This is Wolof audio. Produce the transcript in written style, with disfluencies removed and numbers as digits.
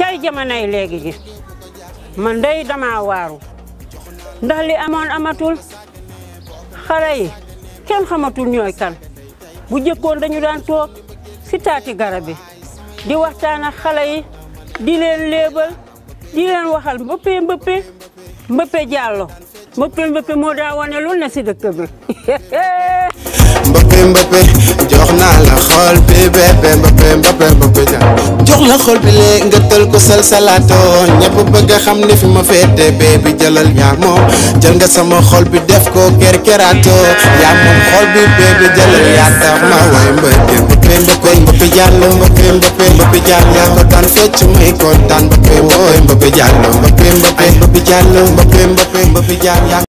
ay jamonoy léegi ji man day dama waaru ndax li amoon amatul xale yi kenn xamatul ñooy kan bu jëkkoon dañu daan toog si taati garab bi di waxtaan ak xale yi di leen léebal di leen waxal Mbëppe Diallo Mbëppe moo daa wane lu ne si dëkk bi Mbëppe jox naa la xol bi bébé Mbëppe jox la xol bi lee nga tël ko salsalato ñëpp bëgg a xam ne fi ma féete bébé jëlal yaa moom jël nga sama xol bi def ko kerkerato yaa moom xol bi bébé jëlal yaa tax ma way Mbëppe Diallo yaa ko daan fecc may kontaan Mbëppe Diallo